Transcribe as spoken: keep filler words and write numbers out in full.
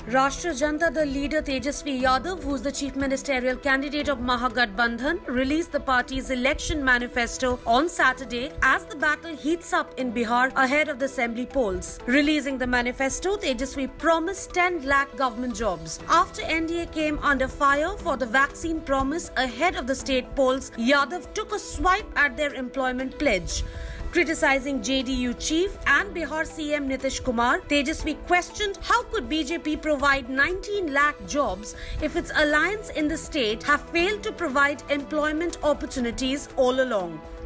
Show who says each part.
Speaker 1: Rashtriya Janata Dal leader Tejasvi Yadav, who is the chief ministerial candidate of Mahagathbandhan, released the party's election manifesto on Saturday as the battle heats up in Bihar ahead of the assembly polls. Releasing the manifesto, Tejasvi promised ten lakh government jobs. After N D A came under fire for the vaccine promise ahead of the state polls, Yadav took a swipe at their employment pledge. Criticizing J D U chief and Bihar C M Nitish Kumar, Tejasvi questioned how could B J P provide nineteen lakh jobs if its alliance in the state have failed to provide employment opportunities all along.